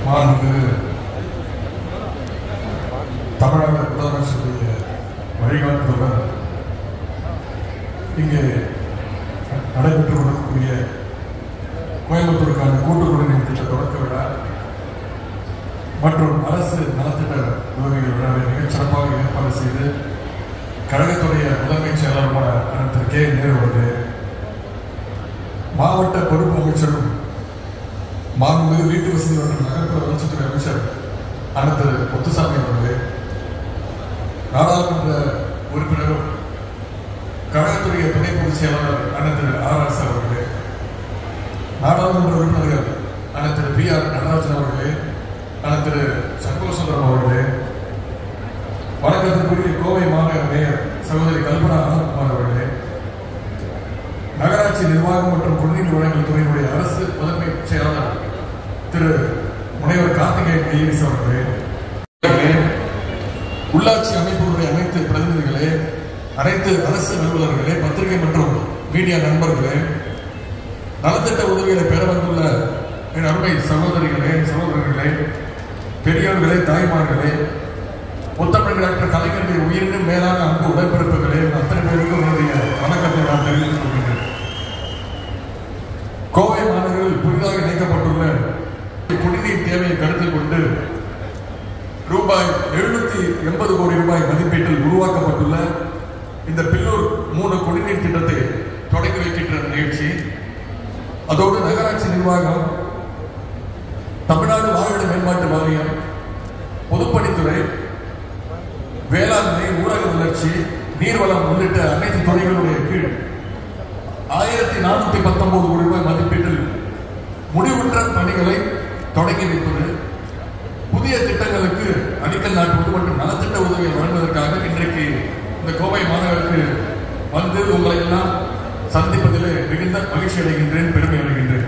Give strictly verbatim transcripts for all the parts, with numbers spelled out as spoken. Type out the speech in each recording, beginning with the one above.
மாண்புமிகு தமிழக முதலமைச்சருடைய வழிகாட்டுதலுடன் இங்கே நடைபெற்றுக் கொண்டிருக்கக்கூடிய கோயம்புத்தூருக்கான கூட்டுக்குடிநீர் திட்ட தொடக்க விழா மற்றும் அரசு நலத்திட்ட உதவிகள் விழாவை மிகச் சிறப்பாக ஏற்பாடு செய்து கழகத்துடைய முதன்மை செயலாளருமான அனைத்து கே நேரு அவர்களே, மாவட்ட பொறுப்பு அமைச்சரும் மாண்புமிகு வீட்டு வசதி மற்றும் நகர்ப்புற வளர்ச்சித்துறை அமைச்சர் அனைத்து முத்துசாமி அவர்களே, நாடாளுமன்ற உறுப்பினரும் கழகத்துடைய துணை பொதுச் செயலாளர் அனைத்து ஆர் எஸ் அவர்களே, நாடாளுமன்ற உறுப்பினர்கள் அனைத்து பி ஆர் நடராஜன் அவர்களே, அனைத்து சண்முக சுந்தரம் அவர்களே, வணக்கத்திற்குரிய கோவை மாநகர மேயர் சகோதரி கல்பனா ஆனந்த்குமார் அவர்களே, நகராட்சி நிர்வாகம் மற்றும் குடிநீர் வழங்கல் துறையினுடைய அரசு முதன்மை செயலாளர் திரு முனைவர் கார்த்திகேயன் ஐஏஎஸ் அவர்களே, உள்ளாட்சி அமைப்புகளுடைய அனைத்து பிரதிநிதிகளே, அனைத்து அரசு அலுவலர்களே, பத்திரிகை மற்றும் மீடியா நண்பர்களே, நலத்திட்ட உதவிகளை பெற வந்துள்ள என் அருமை சகோதரிகளே, சகோதரர்களே, பெரியவர்களே, தாய்மார்களே, முத்தமிழ் டாக்டர் கலைஞருடைய உயிரினும் மேலான அன்பு உடன்பிறப்புகளே, அத்தனை பேருக்கும் என்னுடைய வணக்கத்தை நான் தெரிவித்துக் கொள்கின்றேன். கோவை மாநகரில் புதிதாக இணைக்கப்பட்டுள்ள குடிநீர் தேவையை கருத்தில் கொண்டு ரூபாய் எழுநூத்தி எண்பது கோடி ரூபாய் மதிப்பீட்டில் உருவாக்கப்பட்டுள்ள இந்த பில்லூர் மூணு குடிநீர் திட்டத்தை தொடங்கி வைக்கின்ற நிகழ்ச்சி, அதோடு நகராட்சி நிர்வாகம், தமிழ்நாடு வாழ்விட மேம்பாட்டு வாரியம், பொதுப்பணித்துறை, வேளாண்மை, ஊரக வளர்ச்சி, நீர்வளம் உள்ளிட்ட அனைத்து துறைகளுடைய கீழ் ஆயிரத்தி நானூத்தி பத்தொன்பது கோடி ரூபாய் மதிப்பீட்டில் முடிவுற்ற பணிகளை தொடங்கி வைப்பது, புதிய திட்டங்களுக்கு அடிக்கல் நாட்டுவது மற்றும் நலத்திட்ட உதவியை வழங்குவதற்காக இன்றைக்கு இந்த கோவை மாநகருக்கு வந்து உங்களை எல்லாம் சந்திப்பதிலே மிகுந்த மகிழ்ச்சி அடைகின்றேன், பெருமை அடைகின்றேன்.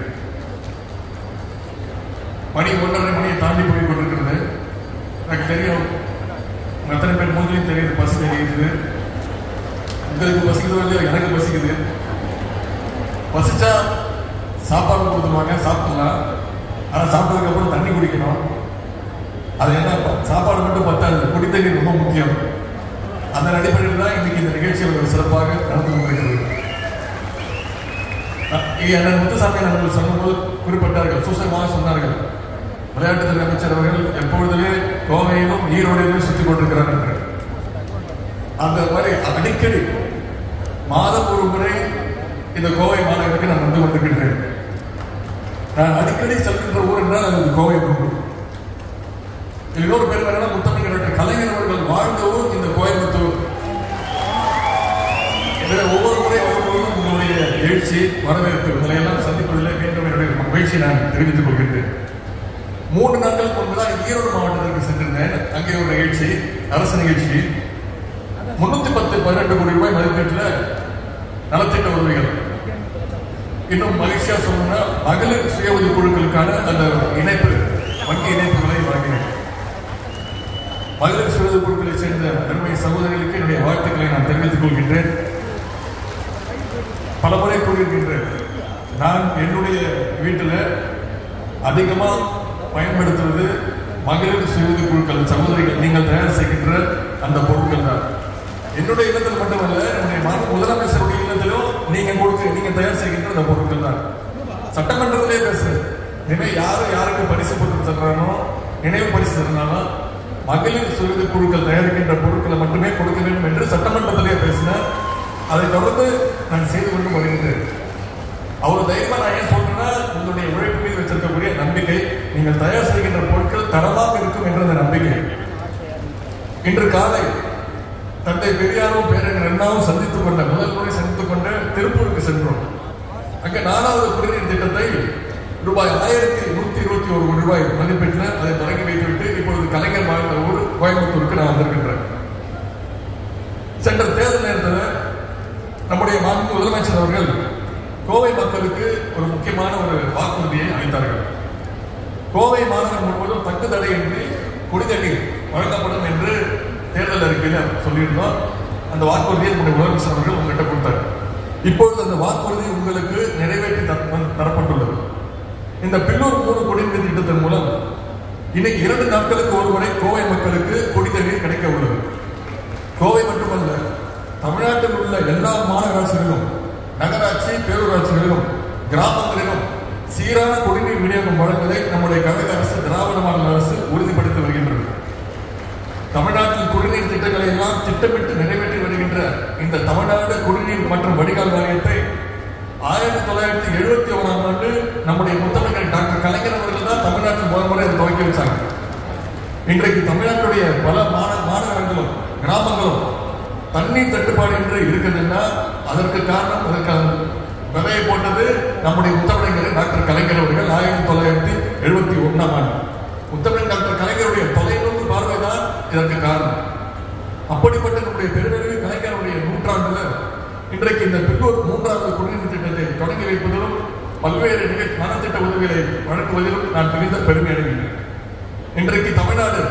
மணி ஒன்றரை மணியை தாண்டி போய் கொண்டிருக்கிறது. எனக்கு தெரியும், எத்தனை பேர் மூஞ்சிலையும் தெரியுது, பசி தெரியுது. உங்களுக்கு பசிக்குதோ இல்லையா, எனக்கு பசிக்குது. பசிச்சா சாப்பாடு கொடுத்துருவாங்க, சாப்பிடலாம். ஆனால் சாப்பிட்டதுக்கு அப்புறம் தண்ணி குடிக்கணும். அது என்ன, சாப்பாடு மட்டும் பத்தாது, குடி தண்ணி ரொம்ப முக்கியம். அந்த அடிப்படையில் தான் இன்னைக்கு இந்த நிகழ்ச்சிகள் சிறப்பாக நடந்து கொண்டிருக்கிறது. என்ன முத்துசாமி அவர்கள் சொன்னபோது குறிப்பிட்டார்கள், சூசகமாக சொன்னார்கள், விளையாட்டுத்துறை அமைச்சர் அவர்கள் எப்பொழுதுமே கோவையிலும் ஈரோடையிலும் சுற்றிக் கொண்டிருக்கிறார் என்று. அந்த மாதிரி அடிக்கடி மாதம் ஒரு முறை இந்த கோவை மாநகருக்கு நான் வந்து கொண்டிருக்கின்றேன். நான் அடிக்கடி செல்கின்ற ஊர் என்றால் அது கோவை குழு. இன்னொரு பேர் வேற முத்தமிழ் கலைஞர் அவர்கள் வாழ்ந்த ஊர் இந்த கோயம்புத்தூர். ஒவ்வொரு முறை வரும்போதும் உங்களுடைய எழுச்சி, வரவேற்பு இதையெல்லாம் சந்திப்பதில் மீண்டும் என்னுடைய மகிழ்ச்சி நான் தெரிவித்துக் கொள்கின்றேன். மூன்று நாட்கள் முன்புதான் ஈரோடு மாவட்டத்திற்கு சென்றிருந்தேன். அங்கே ஒரு நிகழ்ச்சி, அரசு நிகழ்ச்சி, முன்னூத்தி பத்து பதினெட்டு கோடி ரூபாய் மதிப்பீட்டில் நலத்திட்ட உதவிகள். இன்னும் மகிழ்ச்சியா சொல்லணும்னா மகளிர் சுய உதவி குழுக்களுக்கான அந்த இணைப்பு, வங்கி இணைப்புகளை வழங்கினேன். மகளிர் சுய உதவி குழுக்களை சேர்ந்த அருமை சகோதரிகளுக்கு என்னுடைய வாழ்த்துக்களை நான் தெரிவித்துக் கொள்கின்றேன். பல முறை கூறியிருக்கின்றேன், நான் என்னுடைய வீட்டில் அதிகமாக பயன்படுத்துவது மகளிர் சுய உதவி குழுக்கள் சகோதரிகள் நீங்கள் தயார் செய்கின்ற அந்த பொருட்கள் தான். என்னுடைய இல்லத்தில் மட்டுமல்ல, என்னுடைய முதலமைச்சருடைய இல்லத்திலும் நீங்க கொடுத்து நீங்க தயார் செய்கின்ற அந்த பொருட்கள் தான். சட்டமன்றத்திலே பேசுறேன், நினைவு யாரு யாருக்கு பரிசு பொருட்கள் தர்றானோ, நினைவு பரிசு தரனாலும் மகளிர் சுய உதவி குழுக்கள் தயாரிக்கின்ற பொருட்களை மட்டுமே கொடுக்க வேண்டும் என்று சட்டமன்றத்திலே பேசினேன். அதை தொடர்ந்து நான் செய்து கொண்டு வருகின்றேன். அவ்வளவு தைரியமா நான் ஏன் சொல்றேன்னா, உங்களுடைய உழைப்பு மீது வச்சிருக்கக்கூடிய நம்பிக்கை, நீங்கள் தயார் செய்கின்ற பொருட்கள் தரமாக இருக்கும் என்ற அந்த நம்பிக்கை. இன்று காலை தந்தை பெரியாரும் பேரன் அண்ணாவும் சந்தித்துக் கொண்ட முதல் முறை சந்தித்துக் கொண்டு திருப்பூருக்கு சென்றோம். அங்கே நாலாவது குடிநீர் திட்டத்தை ரூபாய் ஆயிரத்தி நூத்தி இருபத்தி ஒரு கோடி ரூபாய் மதிப்பீட்டில் அதை தொடங்கி வைத்துவிட்டு இப்பொழுது கலைஞர் வாழ்ந்த ஊர் கோயம்புத்தூருக்கு நான் வந்திருக்கின்றேன். சென்ற தேர்தல் நேரத்தில் நம்முடைய மாண்பு முதலமைச்சர் அவர்கள் கோவை மக்களுக்கு ஒரு முக்கியமான ஒரு வாக்குறுதியை அளித்தார்கள். கோவை மாநகரம் முழுவதும் தங்கு தடையின்றி குடிநீர் வழங்கப்படும் என்று தேர்தல் அறிக்கையில் சொல்லியிருந்தோம். அந்த வாக்குறுதியை நம்முடைய முதலமைச்சர் அவர்கள் உங்ககிட்ட கொடுத்தார். இப்பொழுது அந்த வாக்குறுதி உங்களுக்கு நிறைவேற்றி தரப்பட்டுள்ளது. இந்த பில்லூர் மூணு குடிநீர் திட்டத்தின் மூலம் இன்னைக்கு இரண்டு நாட்களுக்கு ஒரு முறை கோவை மக்களுக்கு குடி தண்ணீர் கிடைக்க உள்ளது. கோவை மட்டுமல்ல, தமிழ்நாட்டில் உள்ள எல்லா மாநகராட்சிகளிலும், நகராட்சி, பேரூராட்சிகளிலும், கிராமங்களிலும் சீரான குடிநீர் விநியோகம் வழங்குவதை நம்முடைய கழக அரசு, திராவிட மாடல் அரசு உறுதிப்படுத்தி வருகின்றது. தமிழ்நாட்டில் குடிநீர் திட்டங்களை எல்லாம் திட்டமிட்டு நிறைவேற்றி வருகின்ற இந்த தமிழ்நாடு குடிநீர் மற்றும் வடிகால் வாரியத்தை ஆயிரத்தி தொள்ளாயிரத்தி எழுபத்தி ஓராம் ஆண்டு நம்முடைய முத்தமிழர் டாக்டர் கலைஞர் அவர்கள் தான் தமிழ்நாட்டில் முதல் முறை துவக்கி வச்சாங்க. இன்றைக்கு தமிழ்நாட்டுடைய பல மாநகரங்களும் கிராமங்களும் தண்ணீர் தட்டுப்பாடு என்று இருக்குதுன்னா அதற்கு காரணம், அதற்கான விதையை போட்டது நம்முடைய முத்தமிழர் டாக்டர் கலைஞர் அவர்கள் ஆயிரத்தி தொள்ளாயிரத்தி எழுபத்தி ஒன்னாம் ஆண்டு. முத்தமிழர் டாக்டர் கலைஞருடைய தொலைநோக்கு பார்வைதான் இதற்கு காரணம். அப்படிப்பட்ட நம்முடைய பெருமையை கலைஞருடைய நூற்றாண்டுல இன்றைக்கு இந்த பில்லூர் மூன்றாவது குடிநீர் திட்டத்தை தொடங்கி வைப்பதிலும் பல்வேறு நிகழ்ச்சி நலத்திட்ட உதவிகளை வழங்குவதிலும் நான் பெரித பெருமை அடைகின்றேன். இன்றைக்கு தமிழ்நாடு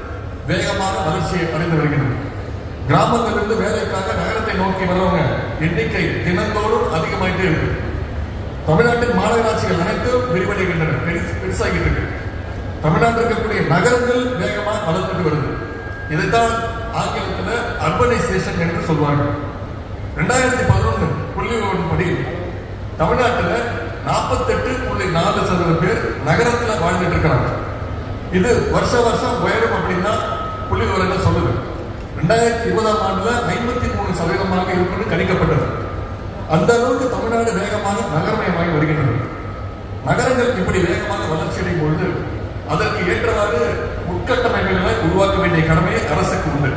வேகமான வளர்ச்சியை அடைந்து வருகிறது. கிராமத்திலிருந்து வேலைக்காக நகரத்தை நோக்கி வருவங்க எண்ணிக்கை தினந்தோறும் அதிகமாயிட்டே இருக்கு. தமிழ்நாட்டின் மாநகராட்சிகள் அனைத்தும் விரிவடைகின்றன, பெருசாகிட்டு இருக்கு. தமிழ்நாட்டில் இருக்கக்கூடிய நகரங்கள் வேகமாக வளர்ந்துட்டு வருது. இதைத்தான் ஆங்கிலத்தில் அர்பனைசேஷன் என்று சொல்வார்கள். இரண்டாயிரத்தி பதினொன்று புள்ளி விவரப்படி தமிழ்நாட்டில் நாற்பத்தி எட்டு புள்ளி நாலு சதவீத பேர் நகரத்தில் வாழ்ந்துட்டு இருக்கிறாங்க. இது வருஷ வருஷம் உயரும் அப்படின்னா புள்ளி விவரங்கள் சொல்லுது. இரண்டாயிரத்தி இருபதாம் ஆண்டுல ஐம்பத்தி மூணு சதவீதமாக இருக்கும் கணிக்கப்பட்டது. அந்த அளவுக்கு தமிழ்நாடு வேகமாக நகரமயமாகி வருகின்றது. நகரங்கள் இப்படி வேகமாக வளர்ச்சி அடையும் பொழுது அதற்கு ஏற்றவாறு உட்கட்டமைப்புகளை உருவாக்க வேண்டிய கடமை அரசுக்கு உண்டு.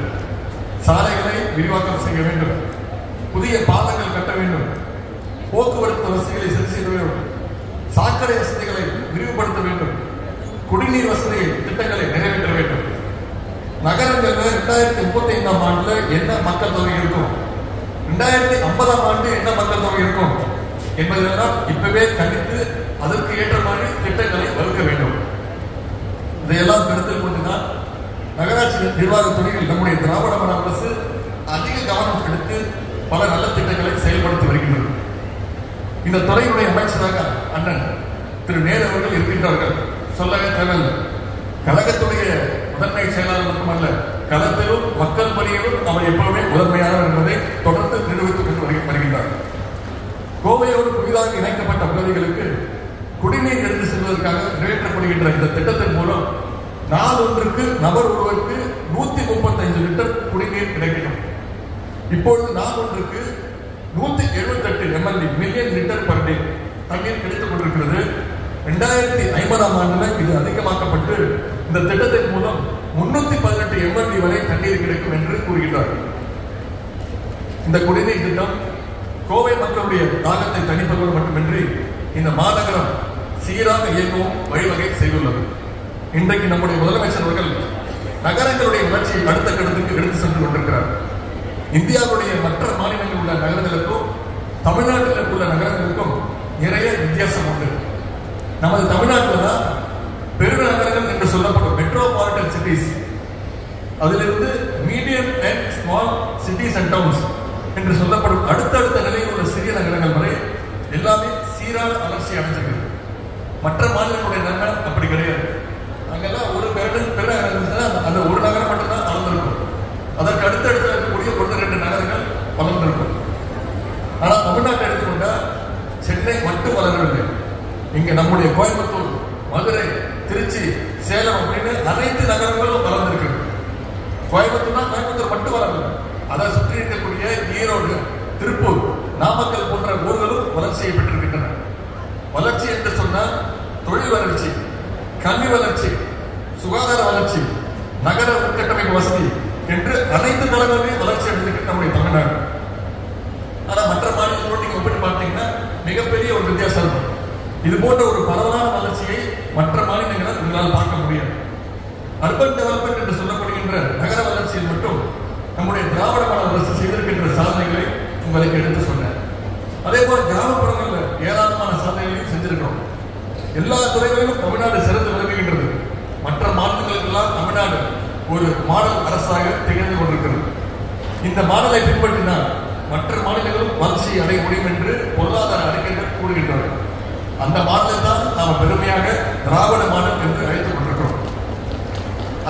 சாலைகளை விரிவாக்கம் செய்ய வேண்டும், புதிய பாலங்கள் கட்ட வேண்டும், போக்குவரத்து வசதிகளை சரி செய்ய வேண்டும், சாக்கடை வசதிகளை விரிவுபடுத்த வேண்டும், குடிநீர் வசதி திட்டங்களை நிறைவேற்ற வேண்டும். நகரங்கள்ல இரண்டாயிரத்தி முப்பத்தி ஐந்தாம் ஆண்டுல என்ன மக்கள் தொகை இருக்கும், இரண்டாயிரத்தி ஐம்பதாம் ஆண்டு என்ன மக்கள் தொகை இருக்கும் என்பதெல்லாம் இப்பவே கணித்து அதற்கு ஏற்ற மாதிரி திட்டங்களை வகுக்க வேண்டும். இதையெல்லாம் கருத்தில் கொண்டுதான் நகராட்சி நிர்வாக துறையில் நம்முடைய திராவிட மாடல் அரசு அதிக கவனம் எடுத்து பல நல்ல திட்டங்களை செயல்படுத்தி வருகின்றது. இந்த துறையுடைய அமைச்சராக அண்ணன் திரு நேரு அவர்கள் இருக்கின்றார்கள், சொல்லவே தேவையில்லை. கழகத்துடைய முதன்மை செயலாளர் மட்டுமல்ல, களத்திலும் மக்கள் பணியிலும் அவர் எப்பவுமே முதன்மையானவர் என்பதை தொடர்ந்து நிரூபித்துக் கொண்டு வருகின்றார். கோவையோடு புதிதாக இணைக்கப்பட்ட பகுதிகளுக்கு குடிநீர் எடுத்து செல்வதற்காக நிறைவேற்றப்படுகின்ற இந்த திட்டத்தின் மூலம் நாள் ஒன்றுக்கு நபர் ஒருவருக்கு நூத்தி முப்பத்தி ஐந்து லிட்டர் குடிநீர் கிடைக்கும். இப்பொழுது நாள் ஒன்றுக்கு நூத்தி எழுபத்தி எட்டு MLA million litre per day தண்ணீர் கிடைத்துக் கொண்டிருக்கிறது. இரண்டாயிரத்தி ஐம்பதாம் ஆண்டுல இது அதிகமாக்கப்பட்டு இந்த திட்டத்தின் மூலம் முன்னூத்தி பதினெட்டு எம்எல்ஏ வரை தண்ணீர் கிடைக்கும் என்று கூறுகின்றார். இந்த குடிநீர் திட்டம் கோவை மக்களுடைய தாகத்தை தணிப்பதோடு மட்டுமின்றி இந்த மாநகரம் சீராக இயங்கவும் வழிவகை செய்துள்ளது. இன்றைக்கு நம்முடைய முதலமைச்சர் அவர்கள் நகரங்களுடைய வளர்ச்சியை அடுத்த கட்டத்துக்கு எடுத்து சென்று கொண்டிருக்கிறார். இந்தியாவுடைய மற்ற மாநிலங்களில் உள்ள நகரங்களுக்கும் தமிழ்நாட்டில் உள்ள நகரங்களுக்கும் நிறைய வித்தியாசம் உண்டு. நமது தமிழ்நாட்டில் தான் பெருநகரங்கள் என்று சொல்லப்படும் மெட்ரோபாலிட்டன் சிட்டிஸ், அதிலிருந்து medium and small cities and towns என்று சொல்லப்படும் அடுத்தடுத்த நிலையில் உள்ள சிறிய நகரங்கள் வரை எல்லாமே சீரான வளர்ச்சி அடைஞ்சிருக்கு. மற்ற மாநிலங்களுடைய நகரம் அப்படி கிடையாது. அங்கெல்லாம் ஒரு பெருநகரம், அந்த ஒரு நகரம் மட்டும்தான் வளர்ந்திருக்கும். அதற்கு அடுத்தடுத்து இருக்கக்கூடிய ஒன்று ரெண்டு நகரங்கள் வளர்ந்திருக்கும். ஆனால் தமிழ்நாட்டை எடுத்துக்கொண்டா சென்னை மட்டும் வளரவில்லை. இங்க நம்முடைய கோயம்புத்தூர், மதுரை, திருச்சி, சேலம் அப்படின்னு அனைத்து நகரங்களும் வளர்ந்திருக்கு. கோயம்புத்தூர் தான் கோயம்புத்தூர் மட்டும் வளரல, அதை சுற்றி இருக்கக்கூடிய ஈரோடு, திருப்பூர், நாமக்கல் போன்ற ஊர்களும் வளர்ச்சியை பெற்றிருக்கின்றன. வளர்ச்சி என்று சொன்னால் தொழில் வளர்ச்சி, கல்வி வளர்ச்சி, சுகாதார வளர்ச்சி, நகர உட்கட்டமைப்பு வசதி என்று அனைத்து தளங்களிலும் வளர்ச்சி அடைந்திருக்கிற நம்முடைய தமிழ்நாடு. ஆனா மற்ற மாநிலங்களோடு நீங்க ஒப்பிட்டு பார்த்தீங்கன்னா மிகப்பெரிய ஒரு வித்தியாசம் இருக்கும். இது போன்ற ஒரு பரவலான வளர்ச்சியை மற்ற மாநிலங்களால் உங்களால் பார்க்க முடியாது. அர்பன் டெவலப்மெண்ட் என்று சொல்லப்படுகின்ற நகர வளர்ச்சியில் மட்டும் நம்முடைய திராவிட மாடல் அரசு செய்திருக்கின்ற சாதனைகளை உங்களுக்கு எடுத்து சொன்னேன். அதே போல கிராமப்புறங்களில் ஏராளமான சாதனைகளையும் செஞ்சிருக்கிறோம். எல்லா துறைகளிலும் தமிழ்நாடு சிறந்து விளங்குகின்றது. மற்ற மாநிலங்களுக்கெல்லாம் தமிழ்நாடு ஒரு மாடல் அரசாக திகழ்ந்து கொண்டிருக்கிறது. இந்த மாடலை பின்பற்றினால் மற்ற மாநிலங்களும் வளர்ச்சி அடைய முடியும் என்று பொருளாதார அறிக்கைகள் கூறுகின்றனர். அந்த மாடலை தான் நாம் பெருமையாக திராவிட மாடல் என்று அழைத்துக் கொண்டிருக்கிறோம்.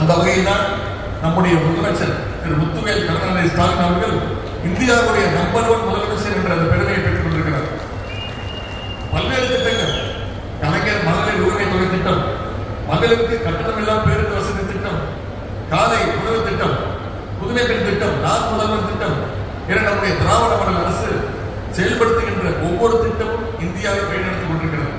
அந்த வகையில் தான் நம்முடைய முதலமைச்சர் திரு முத்துவேல் கருணாநிதி ஸ்டாலின் அவர்கள் இந்தியாவுடைய நம்பர் ஒன் முதலமைச்சர் என்ற அந்த பெருமையை பெற்றுக் கொண்டிருக்கிறார். பல்வேறு திட்டங்கள், கலைஞர் மகளிர் உரிமை தொகை திட்டம், மகளிருக்கு கட்டணமில்லா பேருந்து வசதி திட்டம், காலை உணவு திட்டம், புதுமை பெண் திட்டம், நான் முதல்வர் திட்டம் என நம்முடைய திராவிட மாடல் அரசு செயல்படுத்துகின்ற ஒவ்வொரு திட்டமும் இந்தியாவை வழிநடத்திக் கொண்டிருக்கிறது.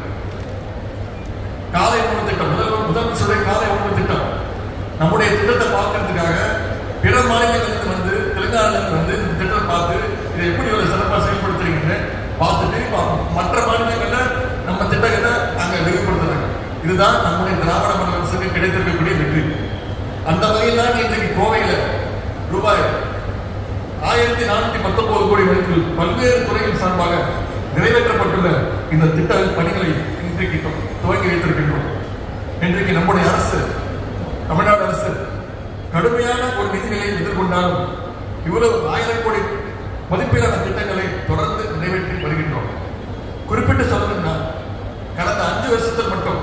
காலை உணவு திட்டம், முதல்வர் முதலமைச்சருடைய காலை உணவு திட்டம், நம்முடைய திட்டத்தை பார்க்கறதுக்காக பிற மாநிலங்களுக்கு வந்து தெலுங்கானால வந்து இந்த திட்டத்தை பார்த்து இதை எப்படி ஒரு சிறப்பாக செயல்படுத்துறீங்கன்னு பார்த்துட்டு மற்ற மாநிலங்கள்ல நம்ம திட்டங்களை அங்க விரிவுபடுத்துறாங்க. இதுதான் நம்முடைய திராவிட மாடல் அரசுக்கு கிடைத்திருக்கக்கூடிய வெற்றி. அந்த வகையில் தான் இன்றைக்கு கோவையில ரூபாய் ஆயிரத்தி நானூத்தி பத்தொன்பது கோடி மதிப்பில் பல்வேறு துறைகள் சார்பாக நிறைவேற்றப்பட்டுள்ள இந்த திட்ட பணிகளை இன்றைக்கு துவங்கி வைத்திருக்கின்றோம். இன்றைக்கு நம்முடைய அரசு, தமிழ்நாடு அரசு கடுமையான ஒரு நிதி நிலையை எதிர்கொண்டாலும் இவ்வளவு ஆயிரம் கோடி மதிப்பீடான திட்டங்களை தொடர்ந்து நிறைவேற்றி வருகின்றோம். குறிப்பிட்டு சொல்லணும்னா கடந்த அஞ்சு வருஷத்தில் மட்டும்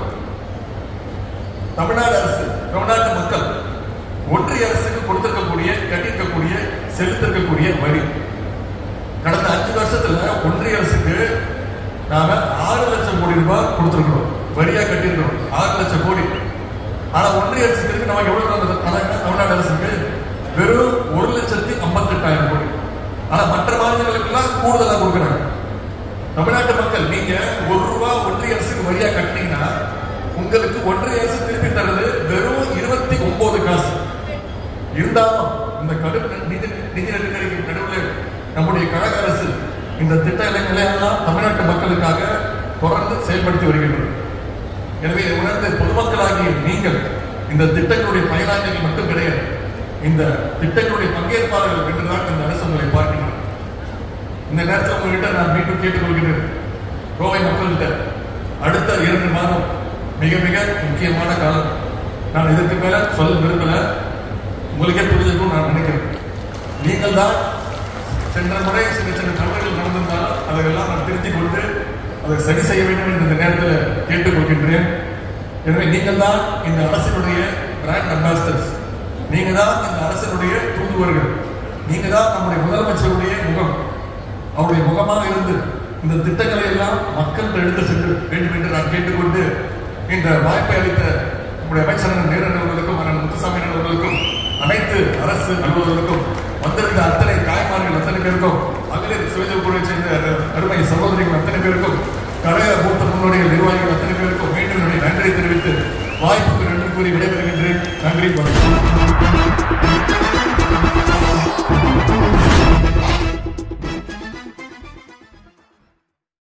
தமிழ்நாடு அரசு, தமிழ்நாட்டு மக்கள் ஒன்றிய அரசுக்கு கொடுத்திருக்கக்கூடிய, கட்டியிருக்கக்கூடிய, செலுத்திருக்கக்கூடிய வரி கடந்த அஞ்சு வருஷத்துல ஒன்றிய அரசுக்கு நாம ஆறு லட்சம் கோடி ரூபாய் கொடுத்திருக்கிறோம், வரியா கட்டியிருக்கிறோம் ஆறு லட்சம் கோடி. ஆனா ஒன்றிய அரசுக்கு நமக்கு எவ்வளவு தமிழ்நாடு அரசுக்கு வெறும் ஒரு லட்சத்தி ஐம்பத்தி எட்டாயிரம் கோடி. ஆனா மற்ற மாநிலங்களுக்கு எல்லாம் கூடுதலா கொடுக்குறாங்க. தமிழ்நாட்டு மக்கள் நீங்க ஒரு ரூபா ஒன்றிய அரசுக்கு வரியா கட்டினீங்கன்னா உங்களுக்கு ஒன்றிய அரசு திருப்பி தர்றது வெறும் இருபத்தி ஒன்பது காசு. இருந்தாலும் இந்த கடும் நிதி நிதி நெருக்கடிக்கு நடுவில் நம்முடைய கழக அரசு இந்த திட்டங்களை எல்லாம் தமிழ்நாட்டு மக்களுக்காக தொடர்ந்து செயல்படுத்தி வருகின்றனர். எனவே உணர்ந்து பொதுமக்களாகிய நீங்கள் இந்த திட்டங்களுடைய பயனாளிகள் மட்டும் கிடையாது, இந்த திட்டங்களுடைய பங்கேற்பாளர்கள் என்றுதான் இந்த அரசு உங்களை பார்க்கின்றனர். இந்த நேரத்தில் உங்ககிட்ட நான் மீண்டும் கேட்டுக்கொள்கிறேன், கோவை மக்கள்கிட்ட அடுத்த இரண்டு மாதம் மிக மிக முக்கியமான காலம். நான் இதற்கு மேல சொல்ல விரும்பல, உங்களுக்கே புரிஞ்சிருக்கும் நான் நினைக்கிறேன். நீங்கள் தான் சென்ற முறை சின்ன சின்ன தவறுகள் நடந்திருந்தாலும் அதையெல்லாம் நான் திருத்திக் கொண்டு அதை சரி செய்ய வேண்டும் என்று இந்த நேரத்தில் கேட்டுக்கொள்கின்றேன். எனவே நீங்கள் தான் இந்த அரசினுடைய பிராண்ட் அம்பாசிடர்ஸ், நீங்க தான் இந்த அரசினுடைய தூதுவர்கள், நீங்க தான் நம்முடைய முதலமைச்சருடைய முகம். அவருடைய முகமாக இருந்து இந்த திட்டங்களை எல்லாம் மக்கள் எடுத்து சென்று வேண்டும் என்று நான் கேட்டுக்கொண்டு இந்த வாய்ப்பை அளித்த நம்முடைய அமைச்சர் நேரன் அவர்களுக்கும் அண்ணன் முத்துசாமி அவர்களுக்கும் அனைத்து அரசு அலுவலர்களுக்கும் வந்திருந்த அத்தனை தாய்மார்கள் அத்தனை பேருக்கும் மகளிர் சுயதொழில் குழுவை சேர்ந்த அருமை சகோதரிகள் அத்தனை பேருக்கும் கழக மூத்த முன்னோடிகள் நிர்வாகிகள் அத்தனை பேருக்கும் மீண்டும் என்னுடைய நன்றி தெரிவித்து வாய்ப்புக்கு நன்றி கூறி விடைபெறுகின்றேன். நன்றி, வணக்கம்.